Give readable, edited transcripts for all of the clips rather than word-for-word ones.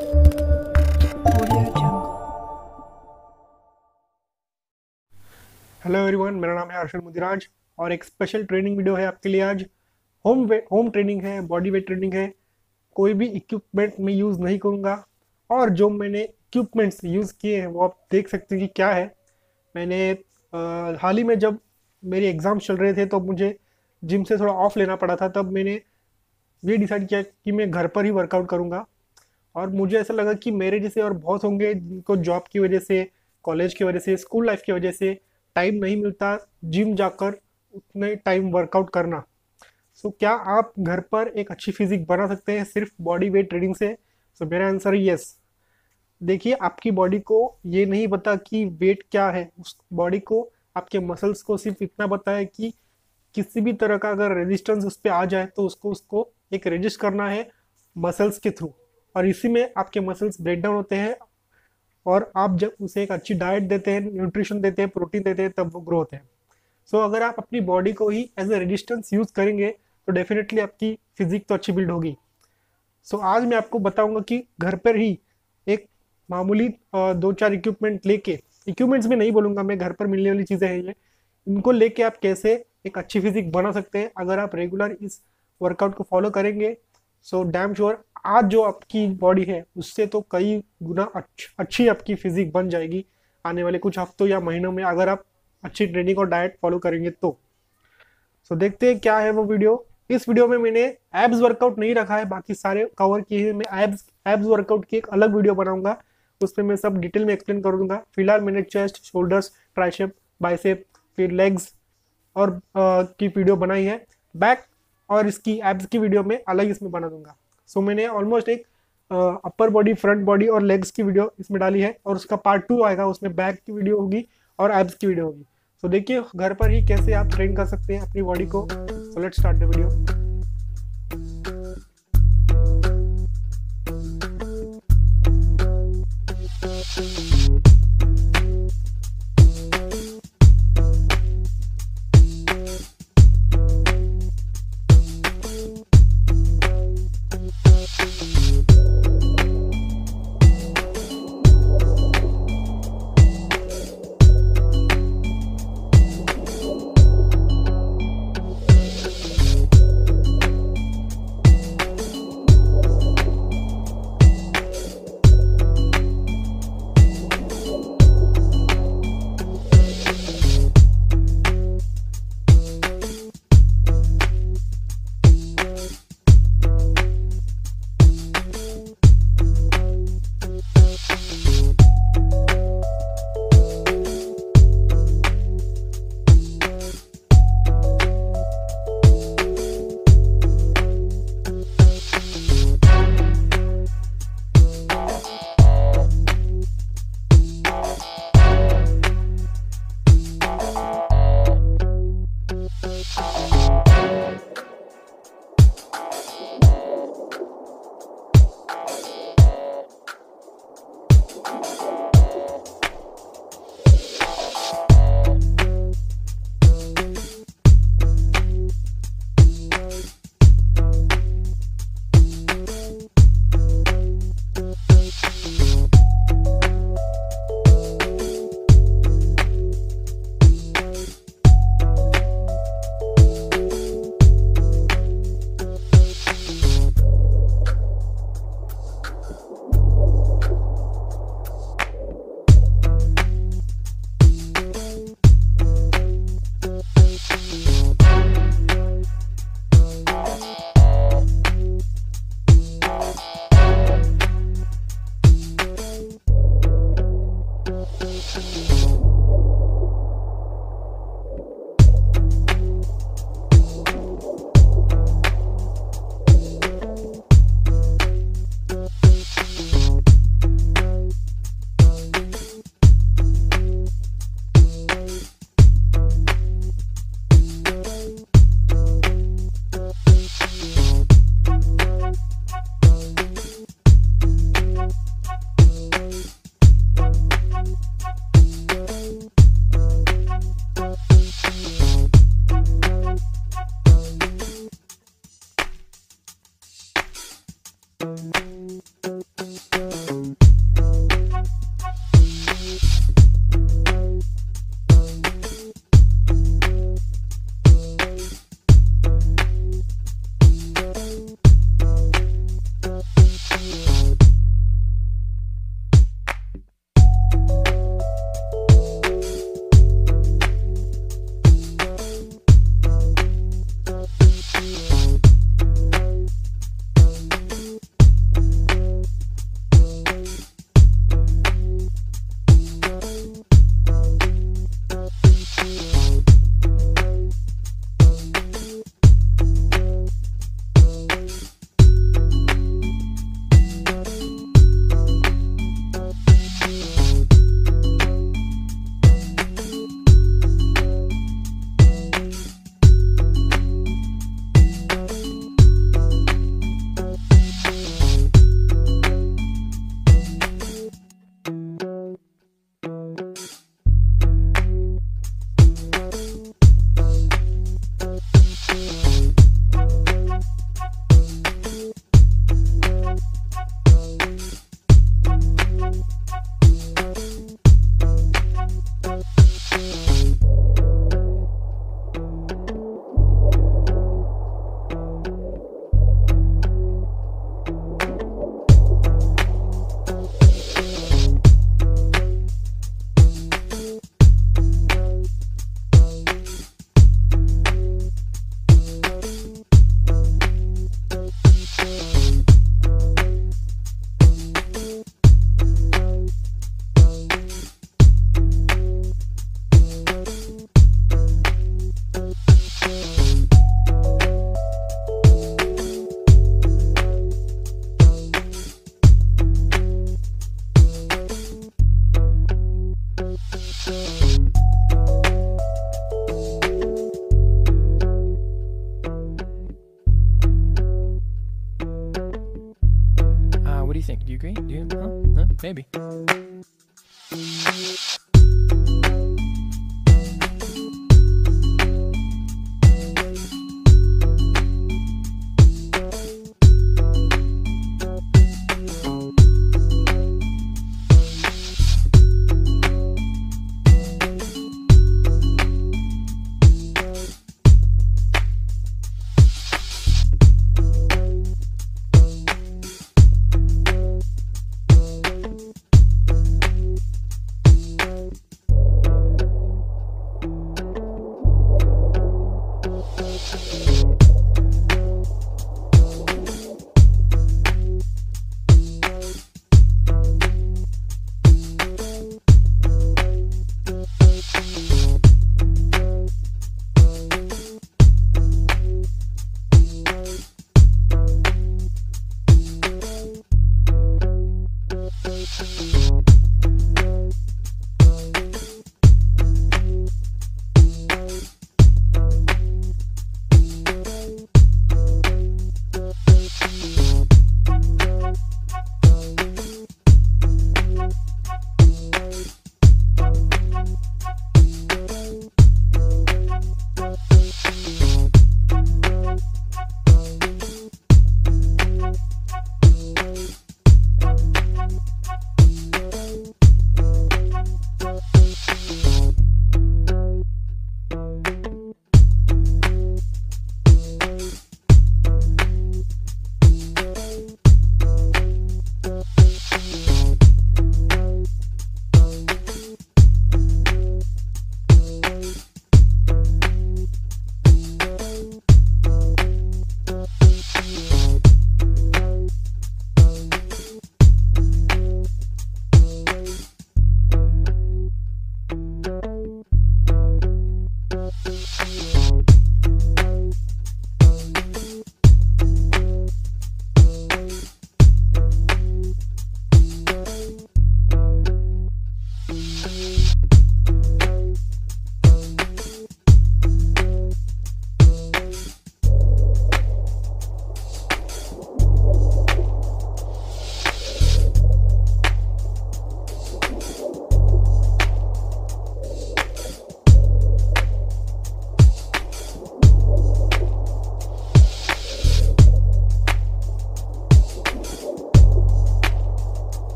Hello everyone, मेरा नाम है हर्षल मुदिराज और एक स्पेशल ट्रेनिंग वीडियो है आपके लिए आज। होम ट्रेनिंग है, बॉडी वेट ट्रेनिंग है। कोई भी इक्विपमेंट मैं यूज़ नहीं करूँगा और जो मैंने इक्विपमेंट्स यूज़ किए हैं वो आप देख सकते हैं कि क्या है। मैंने हाल ही में जब मेरे एग्ज़ाम्स चल रहे थे तो मुझे जिम से थोड़ा ऑफ लेना पड़ा था, तब मैंने ये डिसाइड किया कि मैं घर पर ही वर्कआउट करूँगा। और मुझे ऐसा लगा कि मेरे जैसे और बहुत होंगे जिनको जॉब की वजह से, कॉलेज की वजह से, स्कूल लाइफ की वजह से टाइम नहीं मिलता जिम जाकर उतने टाइम वर्कआउट करना। सो क्या आप घर पर एक अच्छी फिजिक बना सकते हैं सिर्फ बॉडी वेट ट्रेनिंग से? सो मेरा आंसर है यस। देखिए, आपकी बॉडी को ये नहीं पता कि वेट क्या है, उस बॉडी को, आपके मसल्स को सिर्फ इतना पता है कि किसी भी तरह का अगर रेजिस्टेंस उस पर आ जाए तो उसको उसको एक रेजिस्ट करना है मसल्स के थ्रू। और इसी में आपके मसल्स ब्रेक डाउन होते हैं और आप जब उसे एक अच्छी डाइट देते हैं, न्यूट्रिशन देते हैं, प्रोटीन देते हैं, तब वो ग्रो होते हैं। सो अगर आप अपनी बॉडी को ही एज ए रेजिस्टेंस यूज करेंगे तो डेफिनेटली आपकी फिजिक तो अच्छी बिल्ड होगी। सो आज मैं आपको बताऊंगा कि घर पर ही एक मामूली दो चार इक्विपमेंट लेके, इक्विपमेंट्स भी नहीं बोलूंगा मैं, घर पर मिलने वाली चीज़ें हैं ये, इनको लेके आप कैसे एक अच्छी फिजिक बना सकते हैं अगर आप रेगुलर इस वर्कआउट को फॉलो करेंगे। सो डैम श्योर आज जो आपकी बॉडी है उससे तो कई गुना अच्छी आपकी फिजिक बन जाएगी आने वाले कुछ हफ्तों या महीनों में, अगर आप अच्छी ट्रेनिंग और डाइट फॉलो करेंगे तो। सो देखते हैं क्या है वो वीडियो। इस वीडियो में मैंने एब्स वर्कआउट नहीं रखा है, बाकी सारे कवर किए हैं। मैं एब्स वर्कआउट की एक अलग वीडियो बनाऊंगा, उसमें मैं सब डिटेल में एक्सप्लेन करूंगा। फिलहाल मैंने चेस्ट, शोल्डर्स, ट्राइसेप, बाइसेप, फिर लेग्स और की वीडियो बनाई है। बैक और इसकी एब्स की वीडियो में अलग इसमें बना दूंगा। सो मैंने ऑलमोस्ट एक अपर बॉडी, फ्रंट बॉडी और लेग्स की वीडियो इसमें डाली है, और उसका पार्ट 2 आएगा, उसमें बैक की वीडियो होगी और एब्स की वीडियो होगी। सो देखिए घर पर ही कैसे आप ट्रेन कर सकते हैं अपनी बॉडी को। So let's start the video.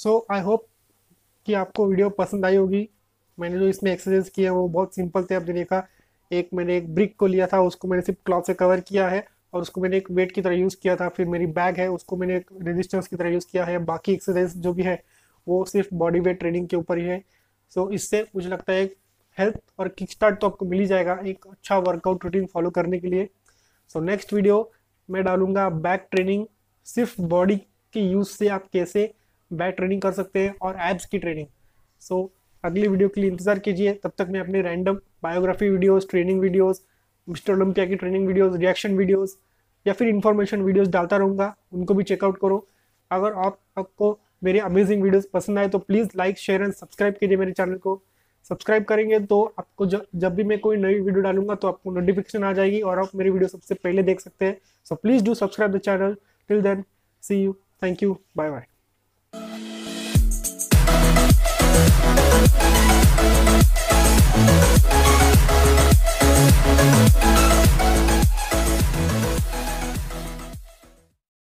So I hope कि आपको वीडियो पसंद आई होगी। मैंने जो इसमें एक्सरसाइज किया है वो बहुत सिंपल थे। आपने देखा, मैंने एक ब्रिक को लिया था, उसको मैंने सिर्फ क्लॉथ से कवर किया है और उसको मैंने एक वेट की तरह यूज़ किया था। फिर मेरी बैग है, उसको मैंने एक रेजिस्टेंस की तरह यूज़ किया है। बाकी एक्सरसाइज जो भी है वो सिर्फ बॉडी वेट ट्रेनिंग के ऊपर ही है। सो इससे मुझे लगता है हेल्थ और किक स्टार्ट तो आपको मिल ही जाएगा एक अच्छा वर्कआउट रूटीन फॉलो करने के लिए। सो नेक्स्ट वीडियो मैं डालूंगा बैक ट्रेनिंग, सिर्फ बॉडी के यूज से आप कैसे बैक ट्रेनिंग कर सकते हैं और एब्स की ट्रेनिंग। सो अगली वीडियो के लिए इंतजार कीजिए। तब तक मैं अपने random biography videos, training videos, mister Olympia की ट्रेनिंग वीडियोस, रिएक्शन वीडियोस या फिर इंफॉर्मेशन वीडियोस डालता रहूँगा, उनको भी चेकआउट करो। अगर आपको मेरे अमेजिंग वीडियोस पसंद आए तो please like, share and subscribe कीजिए मेरे चैनल को। सब्सक्राइब करेंगे तो आपको जब भी मैं कोई नई वीडियो डालूंगा तो आपको नोटिफिकेशन आ जाएगी और आप मेरी वीडियो सबसे पहले देख सकते हैं। So please do subscribe the channel. Till then, see you, thank you, bye bye.